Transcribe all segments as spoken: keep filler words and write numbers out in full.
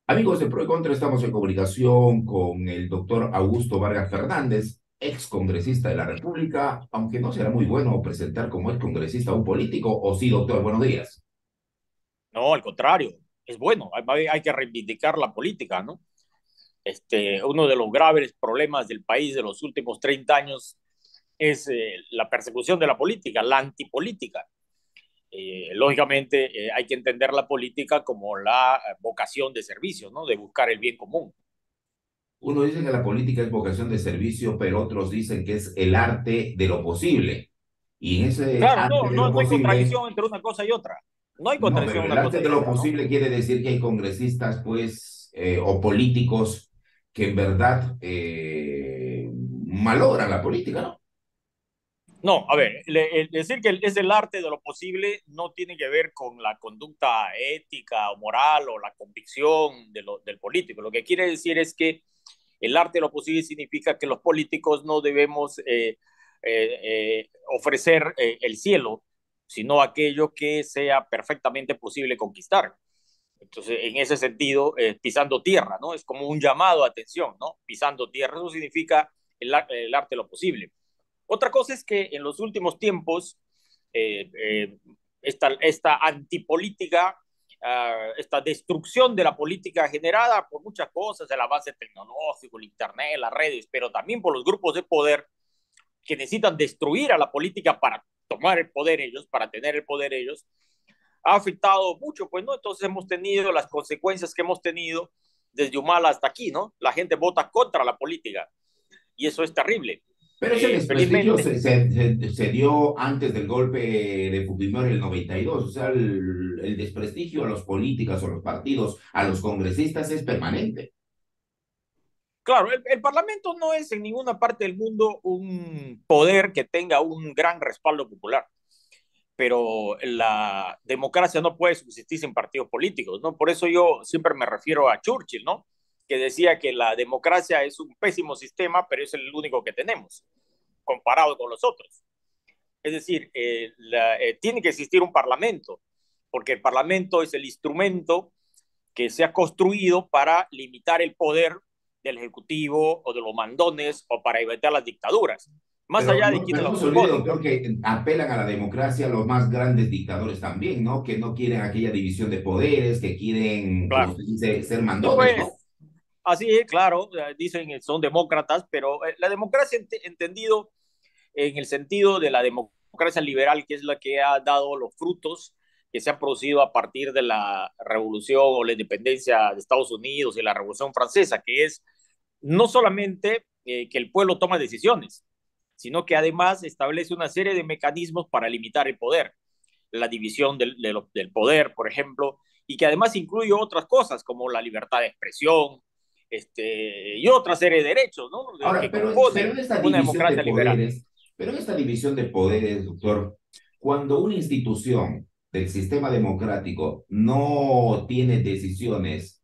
Amigos de Pro y Contra, estamos en comunicación con el doctor Augusto Vargas Fernández, ex congresista de la República, aunque no será muy bueno presentar como ex congresista a un político, o sí, doctor, buenos días. No, al contrario, es bueno, hay, hay que reivindicar la política, ¿no? Este, uno de los graves problemas del país de los últimos treinta años es eh, la persecución de la política, la antipolítica. Eh, lógicamente, eh, hay que entender la política como la eh, vocación de servicio, ¿no? De buscar el bien común. Uno dice que la política es vocación de servicio, pero otros dicen que es el arte de lo posible. Y en ese Claro, arte no, de no, lo no hay posible, contradicción entre una cosa y otra. No hay no, contradicción pero entre el una arte cosa de y lo otra, ¿no? posible quiere decir que hay congresistas, pues, eh, o políticos que en verdad eh, malogran la política, ¿no? No, a ver, le, el decir que es el arte de lo posible no tiene que ver con la conducta ética o moral o la convicción de lo, del político. Lo que quiere decir es que el arte de lo posible significa que los políticos no debemos eh, eh, eh, ofrecer eh, el cielo, sino aquello que sea perfectamente posible conquistar. Entonces, en ese sentido, eh, pisando tierra, ¿no? Es como un llamado a atención, ¿no? Pisando tierra, eso significa el, el arte de lo posible. Otra cosa es que en los últimos tiempos, eh, eh, esta, esta antipolítica, uh, esta destrucción de la política generada por muchas cosas, el avance tecnológico, el Internet, las redes, pero también por los grupos de poder que necesitan destruir a la política para tomar el poder ellos, para tener el poder ellos, ha afectado mucho, pues, ¿no? Entonces hemos tenido las consecuencias que hemos tenido desde Humala hasta aquí, ¿no? La gente vota contra la política y eso es terrible. Pero ese Eh, desprestigio felizmente, se, se, se, se dio antes del golpe de Fujimori en el noventa y dos. O sea, el, el desprestigio a los políticos, a los partidos, a los congresistas es permanente. claro, el, el Parlamento no es en ninguna parte del mundo un poder que tenga un gran respaldo popular, pero la democracia no puede subsistir sin partidos políticos, ¿no? Por eso yo siempre me refiero a Churchill, ¿no? Que decía que la democracia es un pésimo sistema, pero es el único que tenemos, comparado con los otros. Es decir, eh, la, eh, tiene que existir un parlamento, porque el parlamento es el instrumento que se ha construido para limitar el poder del ejecutivo o de los mandones o para evitar las dictaduras, más Pero allá de no, quienes pero no los se olvide, imponen, doctor, ¿no? que apelan a la democracia los más grandes dictadores también, ¿no? Que no quieren aquella división de poderes, que quieren, como Claro. usted dice, ser Sí, mandones, pues, ¿no? así es, claro, eh, dicen que son demócratas, pero eh, la democracia ent entendido en el sentido de la democracia liberal, que es la que ha dado los frutos que se han producido a partir de la revolución o la independencia de Estados Unidos y la revolución francesa, que es no solamente eh, que el pueblo toma decisiones, sino que además establece una serie de mecanismos para limitar el poder, la división del, de lo, del poder, por ejemplo, y que además incluye otras cosas como la libertad de expresión este, y otra serie de derechos, ¿no? Ahora, Que pero, pero componen en esta una división de democracia liberal. poderes, pero en esta división de poderes, doctor, cuando una institución del sistema democrático no tiene decisiones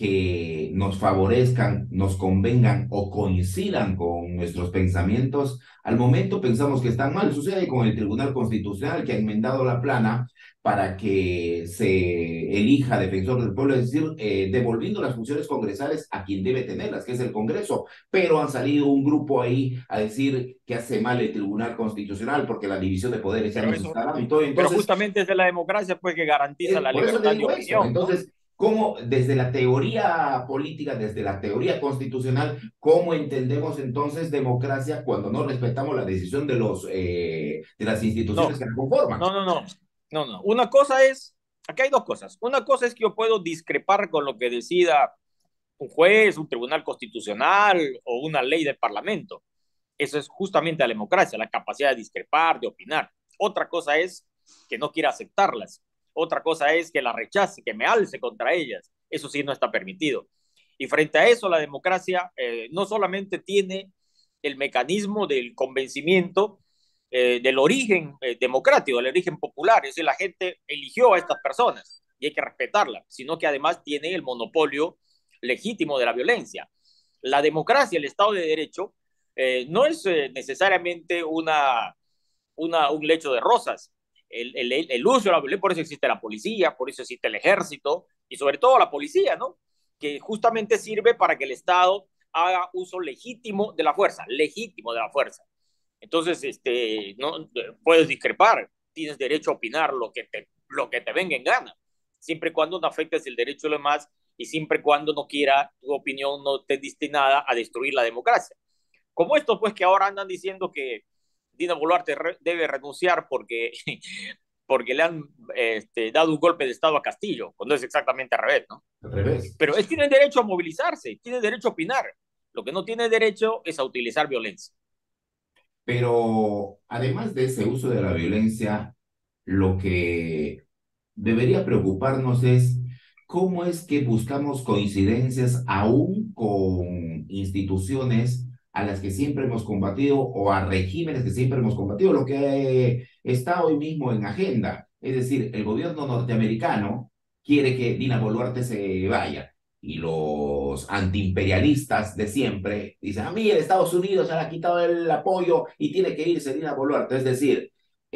que nos favorezcan, nos convengan o coincidan con nuestros pensamientos, al momento pensamos que están mal. Sucede con el Tribunal Constitucional que ha enmendado la plana para que se elija defensor del pueblo, es decir, eh, devolviendo las funciones congresales a quien debe tenerlas, que es el Congreso, pero han salido un grupo ahí a decir que hace mal el Tribunal Constitucional porque la división de poderes ya Pero nos eso, está dando y todo. pero Entonces, justamente es de la democracia pues que garantiza eh, la por eso le libertad de digo eso. opinión, ¿no? Entonces, ¿cómo desde la teoría política, desde la teoría constitucional, cómo entendemos entonces democracia cuando no respetamos la decisión de, los, eh, de las instituciones No, que la conforman? no, no, no, no, no. Una cosa es, aquí hay dos cosas. Una cosa es que yo puedo discrepar con lo que decida un juez, un tribunal constitucional o una ley del parlamento. Eso es justamente la democracia, la capacidad de discrepar, de opinar. Otra cosa es que no quiera aceptarlas. Otra cosa es que la rechace, que me alce contra ellas. Eso sí no está permitido. Y frente a eso, la democracia eh, no solamente tiene el mecanismo del convencimiento eh, del origen eh, democrático, del origen popular, es decir, la gente eligió a estas personas y hay que respetarla, sino que además tiene el monopolio legítimo de la violencia. La democracia, el Estado de Derecho, eh, no es eh, necesariamente una, una, un lecho de rosas. El, el, el uso de la violencia, por eso existe la policía, por eso existe el ejército y sobre todo la policía, ¿no? que justamente sirve para que el Estado haga uso legítimo de la fuerza, legítimo de la fuerza. Entonces, este, no puedes discrepar, tienes derecho a opinar lo que te, lo que te venga en gana, siempre y cuando no afectes el derecho de los demás y siempre y cuando no quiera tu opinión no esté destinada a destruir la democracia. Como esto, pues, que ahora andan diciendo que Dina Boluarte re debe renunciar porque, porque le han este, dado un golpe de Estado a Castillo, cuando es exactamente al revés, ¿no? Al revés. Pero es, tienen derecho a movilizarse, tienen derecho a opinar. Lo que no tiene derecho es a utilizar violencia. Pero además de ese uso de la violencia, lo que debería preocuparnos es cómo es que buscamos coincidencias aún con instituciones a las que siempre hemos combatido o a regímenes que siempre hemos combatido, lo que está hoy mismo en agenda. Es decir, el gobierno norteamericano quiere que Dina Boluarte se vaya y los antiimperialistas de siempre dicen, a mí el Estados Unidos se le ha quitado el apoyo y tiene que irse Dina Boluarte. Es decir,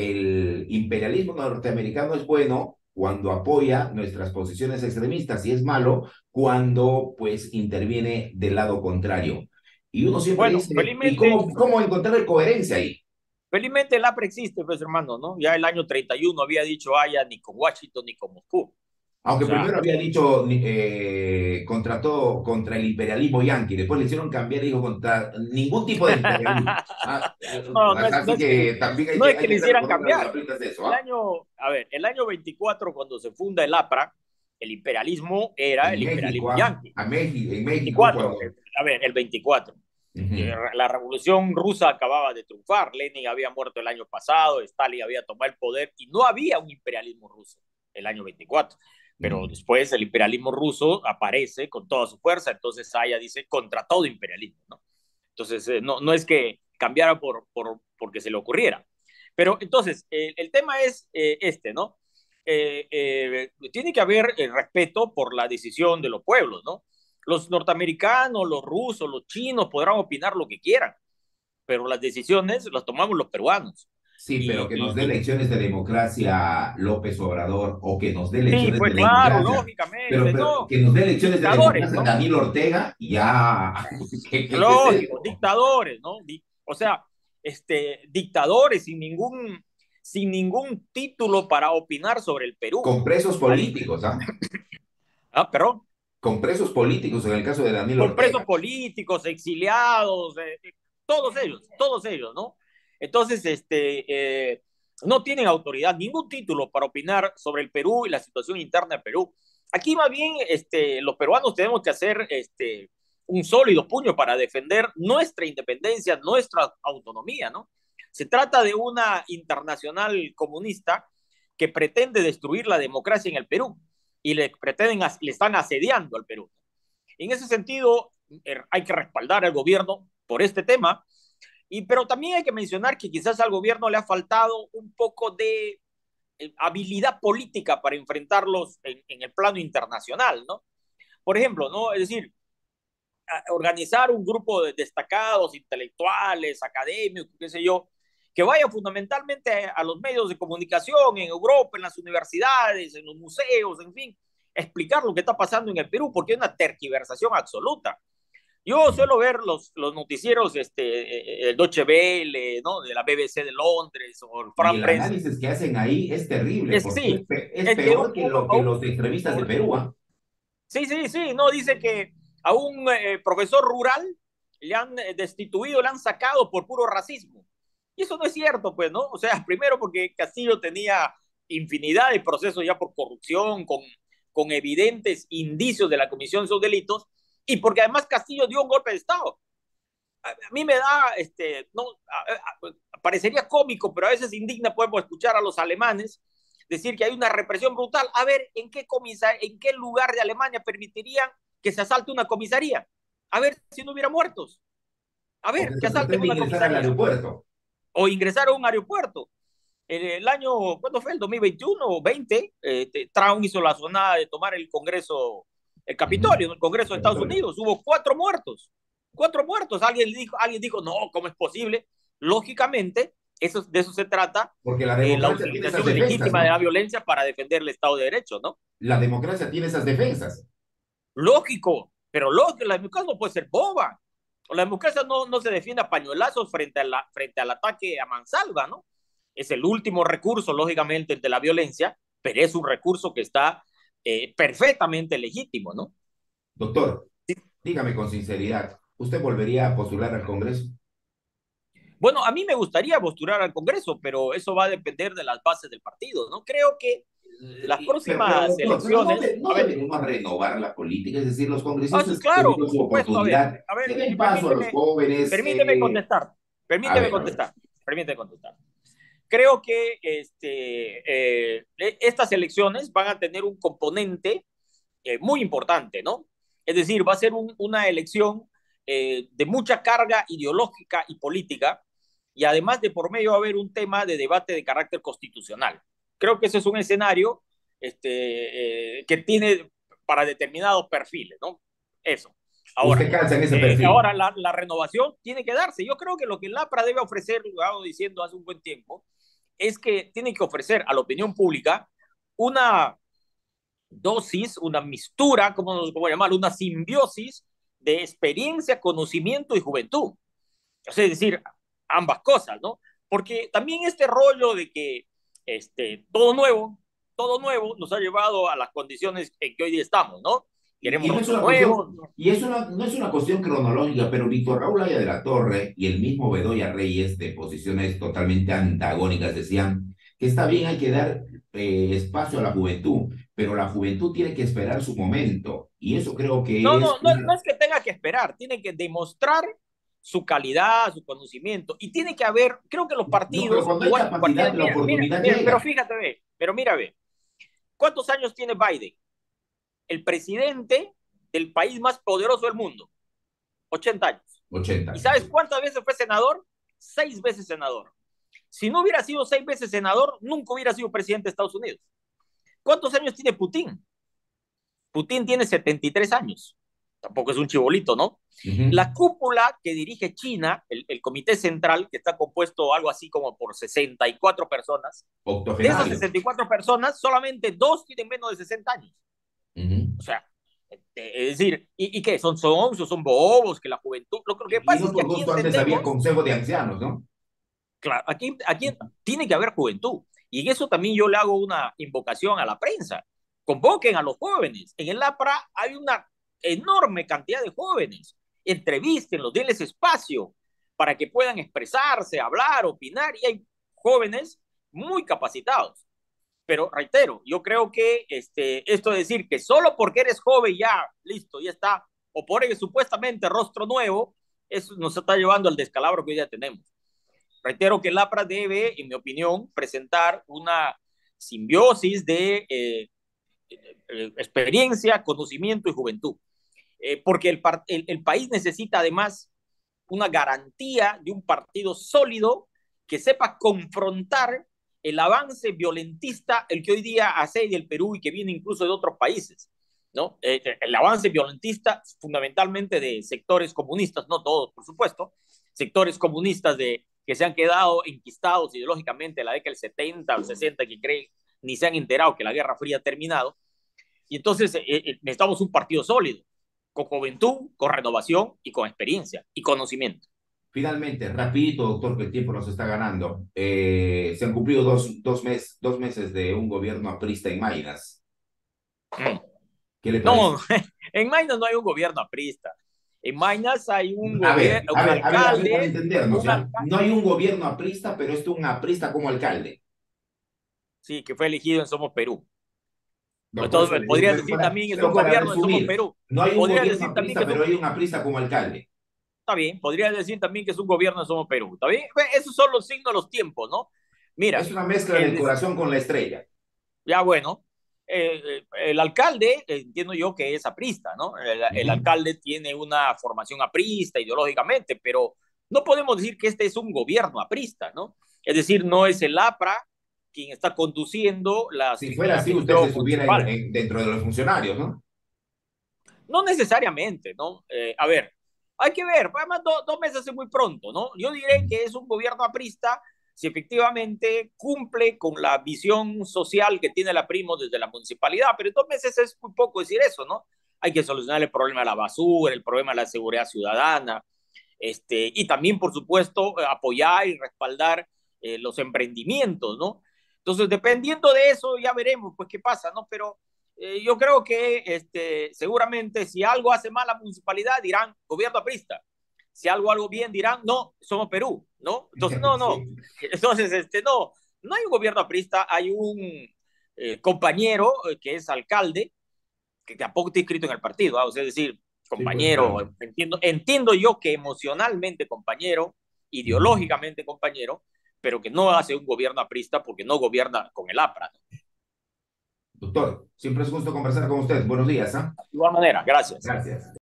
el imperialismo norteamericano es bueno cuando apoya nuestras posiciones extremistas y es malo cuando pues interviene del lado contrario. Y uno siempre Bueno, dice, ¿y felizmente, cómo, cómo encontrar coherencia ahí? felizmente el APRE existe, pues hermano, ¿no? Ya el año treinta y uno había dicho haya ni con Washington ni con Moscú. O Aunque sea, primero había dicho eh, contra todo, contra el imperialismo yanqui, después le hicieron cambiar y dijo contra ningún tipo de imperialismo. Ah, eh, no, no es, no así es que, que también hay no que, es hay que que le ser hicieran con las cambiar. aplitas de eso. El ¿Ah? año, a ver, el año veinticuatro, cuando se funda el APRA, el imperialismo era En el México, imperialismo ¿ah? yanqui. A México, en México veinticuatro, cuando... a ver, el veinticuatro. Ujú. La revolución rusa acababa de triunfar, Lenin había muerto el año pasado, Stalin había tomado el poder y no había un imperialismo ruso el año veinticuatro. Pero Ujú. después el imperialismo ruso aparece con toda su fuerza, entonces Aya dice contra todo imperialismo, ¿no? Entonces, eh, no, no es que cambiara por, por, porque se le ocurriera. Pero entonces, eh, el tema es eh, este, ¿no? Eh, eh, tiene que haber eh, respeto por la decisión de los pueblos, ¿no? Los norteamericanos, los rusos, los chinos podrán opinar lo que quieran, pero las decisiones las tomamos los peruanos. Sí, pero Y, que nos y, dé y lecciones de democracia López Obrador o que nos dé sí, lecciones de pues claro, democracia, pero, lógicamente, pero no, que nos dé lecciones de dictadores, democracia ¿no? Daniel Ortega, ya, ¿qué, qué, qué es Lógico, esto? dictadores, ¿no? Di o sea, este, dictadores sin ningún, sin ningún título para opinar sobre el Perú. Con presos Al, políticos, ¿ah? ah, perdón, Con presos políticos en el caso de Daniel con presos Ortega. políticos, exiliados, eh, eh, todos ellos, todos ellos, ¿no? Entonces, este, eh, no tienen autoridad, ningún título para opinar sobre el Perú y la situación interna de Perú. Aquí más bien, este, los peruanos tenemos que hacer este, un sólido puño para defender nuestra independencia, nuestra autonomía, ¿no? Se trata de una internacional comunista que pretende destruir la democracia en el Perú y le pretenden, le están asediando al Perú. En ese sentido, er, hay que respaldar al gobierno por este tema, y, pero también hay que mencionar que quizás al gobierno le ha faltado un poco de eh, habilidad política para enfrentarlos en, en, el plano internacional, ¿no? Por ejemplo, ¿no? Es decir, organizar un grupo de destacados, intelectuales, académicos, qué sé yo, que vaya fundamentalmente a los medios de comunicación en Europa, en las universidades, en los museos, en fin, explicar lo que está pasando en el Perú, porque hay una tergiversación absoluta. Yo suelo ver los, los noticieros, este, el Deutsche Welle, ¿no? De la B B C de Londres o el Y France el Press. análisis que hacen ahí es terrible, Es que porque es, sí, pe es es que un, peor que, lo, a que un, los extremistas de Perú, ¿ah? sí, sí, sí, no, dice que a un eh, profesor rural le han eh, destituido, le han sacado por puro racismo. Y eso no es cierto, pues, ¿no? O sea, primero porque Castillo tenía infinidad de procesos ya por corrupción, con, con evidentes indicios de la comisión de esos delitos, y porque además Castillo dio un golpe de Estado. A, a mí me da, este, no, a, a, parecería cómico, pero a veces indigna, podemos escuchar a los alemanes decir que hay una represión brutal. A ver, ¿en qué, comisa ¿en qué lugar de Alemania permitirían que se asalte una comisaría? A ver si no hubiera muertos. A O que ver, que se asalten pretende una ingresar al comisaría. aeropuerto. O ingresar a un aeropuerto. En el año, ¿cuándo fue? El dos mil veintiuno o veinte, eh, Trump hizo la sonada de tomar el Congreso, el Uh -huh. Capitolio, el Congreso de Estados Capitolio. Unidos. Hubo cuatro muertos. Cuatro muertos. Alguien dijo, alguien dijo no, ¿cómo es posible? Lógicamente, eso, de eso se trata, Porque la eh, la democracia tiene esas utilización defensas, legítima de la ¿no? violencia para defender el Estado de Derecho, ¿no? La democracia tiene esas defensas. Lógico, pero lógico, la democracia no puede ser boba. La democracia no, no se defiende a pañuelazos frente, a la, frente al ataque a mansalva, ¿no? Es el último recurso, lógicamente, de la violencia, pero es un recurso que está eh, perfectamente legítimo, ¿no? Doctor, dígame con sinceridad, ¿usted volvería a postular al Congreso? Bueno, a mí me gustaría postular al Congreso, pero eso va a depender de las bases del partido, ¿no? Creo que las Eh, Pero, pero próximas doctor, pero no, elecciones, de- no a ver, deberíamos renovar la política, es decir, los ah, sí, congresistas han claro, tenido por su supuesto, a ver, oportunidad, a que ver, den paso a los permíteme, jóvenes. permíteme Eh, contestar, a permíteme ver, a ver. contestar, permíteme contestar. Creo que este, eh, estas elecciones van a tener un componente eh, muy importante, ¿no? Es decir, va a ser un, una elección eh, de mucha carga ideológica y política, y además de por medio va a haber un tema de debate de carácter constitucional. Creo que ese es un escenario este, eh, que tiene para determinados perfiles, ¿no? Eso. Usted Ahora, calza en ese eh, perfil. ahora la, la, renovación tiene que darse. Yo creo que lo que el APRA debe ofrecer, lo hago diciendo hace un buen tiempo, es que tiene que ofrecer a la opinión pública una dosis, una mistura, ¿cómo, cómo llamarlo? Una simbiosis de experiencia, conocimiento y juventud. O sea, es decir, ambas cosas, ¿no? Porque también este rollo de que este, todo nuevo, todo nuevo nos ha llevado a las condiciones en que hoy día estamos, ¿no? Y, Queremos y no es rostros una nuevos. cuestión, y es una, no es una cuestión cronológica, pero Víctor Raúl Aya de la Torre y el mismo Bedoya Reyes, de posiciones totalmente antagónicas, decían que está bien, hay que dar eh, espacio a la juventud, pero la juventud tiene que esperar su momento. Y eso creo No, que es no, no, no una... es que tenga que esperar, tiene que demostrar su calidad, su conocimiento. Y tiene que haber, creo que los No, pero partidos, cuando hay igual que capacidad, partidos, la mira, mira, oportunidad mira, pero llega. fíjate, ve, pero mira, ve, ¿cuántos años tiene Biden? El presidente del país más poderoso del mundo, ochenta años. ochenta ¿Y años. sabes cuántas veces fue senador? Seis veces senador. Si no hubiera sido seis veces senador, nunca hubiera sido presidente de Estados Unidos. ¿Cuántos años tiene Putin? Putin tiene setenta y tres años. Tampoco es un chibolito, ¿no? Ujú. La cúpula que dirige China, el, el comité central, que está compuesto algo así como por sesenta y cuatro personas, de esas Octogenarios. sesenta y cuatro personas, solamente dos tienen menos de sesenta años. Ujú. O sea, es decir, ¿y, y qué? ¿Son sonsos, son bobos, que la juventud? Lo, lo que Y pasa no es que por aquí gusto antes había entendemos, consejo de ancianos, ¿no? claro, aquí, aquí tiene que haber juventud. Y en eso también yo le hago una invocación a la prensa. Convoquen a los jóvenes. En el APRA hay una enorme cantidad de jóvenes. Entrevístenlos, denles espacio para que puedan expresarse, hablar, opinar. Y hay jóvenes muy capacitados. Pero reitero, yo creo que este, esto de decir que solo porque eres joven ya, listo, ya está, o por el supuestamente rostro nuevo, eso nos está llevando al descalabro que hoy ya tenemos. Reitero que el APRA debe, en mi opinión, presentar una simbiosis de eh, eh, experiencia, conocimiento y juventud, eh, porque el, el, el país necesita además una garantía de un partido sólido que sepa confrontar el avance violentista, el que hoy día asedia el Perú y que viene incluso de otros países, ¿no? Eh, el avance violentista fundamentalmente de sectores comunistas, no todos, por supuesto, sectores comunistas de, que se han quedado enquistados ideológicamente en la década del setenta o sesenta, que creen ni se han enterado que la Guerra Fría ha terminado. Y entonces eh, eh, necesitamos un partido sólido, con juventud, con renovación y con experiencia y conocimiento. Finalmente, rapidito, doctor, que el tiempo nos está ganando. Eh, se han cumplido dos, dos, mes, dos meses de un gobierno aprista en Maynas. Mm. ¿Qué le No, parece? en Maynas no hay un gobierno aprista. En Maynas hay un A ver, gobierno, a un ver, a ver, a ver, para alcalde, entendernos, un ¿ya? alcalde, No hay un gobierno aprista, pero es un aprista como alcalde. sí, que fue elegido en Somos Perú. No, por eso Entonces, le digo, podrías pero decir para, también es un pero para gobierno de Somos resumir, Perú. no hay un Podrías gobierno decir también aprista, que es pero un, hay un aprista como alcalde. está bien, podrías decir también que es un gobierno de Somos Perú. ¿Está bien? Esos son los signos de los tiempos, ¿no? Mira, Es una mezcla del el, corazón con la estrella. ya bueno, eh, el alcalde, entiendo yo que es aprista, ¿no? El, el, Ujú. alcalde tiene una formación aprista ideológicamente, pero no podemos decir que este es un gobierno aprista, ¿no? Es decir, no es el APRA quien está conduciendo las, Si fuera la así, usted gestión estuviera en, municipal. en, dentro de los funcionarios, ¿no? No necesariamente, ¿no? Eh, a ver, hay que ver, además do, dos meses es muy pronto, ¿no? Yo diré que es un gobierno aprista si efectivamente cumple con la visión social que tiene la Primo desde la municipalidad, pero en dos meses es muy poco decir eso, ¿no? hay que solucionar el problema de la basura, el problema de la seguridad ciudadana, este, y también, por supuesto, apoyar y respaldar eh, los emprendimientos, ¿no? Entonces, dependiendo de eso, ya veremos, pues, qué pasa, ¿no? Pero eh, yo creo que este, seguramente si algo hace mal la municipalidad, dirán gobierno aprista. Si algo algo bien, dirán, no, somos Perú, ¿no? Entonces, no, no. Sí. Entonces, este, no, no hay un gobierno aprista, hay un eh, compañero eh, que es alcalde, que tampoco está inscrito en el partido, ¿ah? O sea, es decir, Sí, pues claro. compañero, entiendo, entiendo yo que emocionalmente compañero, Ujú. ideológicamente compañero, pero que no hace un gobierno aprista porque no gobierna con el APRA. Doctor, siempre es gusto conversar con usted. Buenos días, ¿ah? De igual manera, gracias. Gracias.